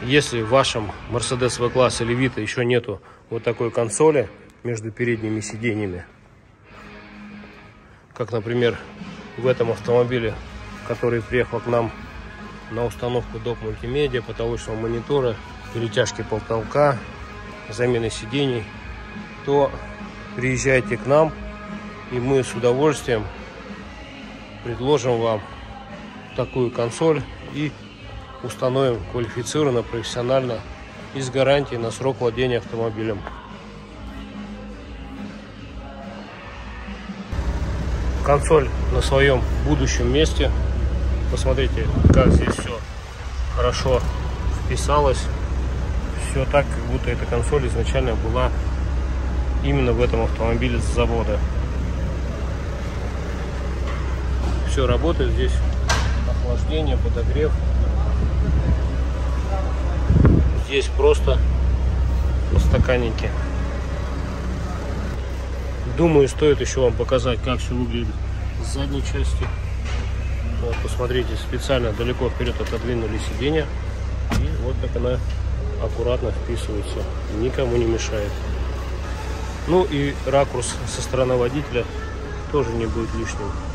Если в вашем Mercedes V-класс или Vito еще нету вот такой консоли между передними сиденьями, как, например, в этом автомобиле, который приехал к нам на установку доп. Мультимедиа, потолочного монитора, перетяжки потолка, замены сидений, то приезжайте к нам, и мы с удовольствием предложим вам такую консоль и установим квалифицированно, профессионально и с гарантией на срок владения автомобилем. Консоль на своем будущем месте. Посмотрите, как здесь все хорошо вписалось. Все так, как будто эта консоль изначально была именно в этом автомобиле с завода. Все работает здесь. Охлаждение, подогрев. Здесь просто подстаканники. Думаю, стоит еще вам показать, как все выглядит с задней части. Вот, посмотрите, специально далеко вперед отодвинули сиденье. И вот так она аккуратно вписывается. Никому не мешает. Ну и ракурс со стороны водителя тоже не будет лишним.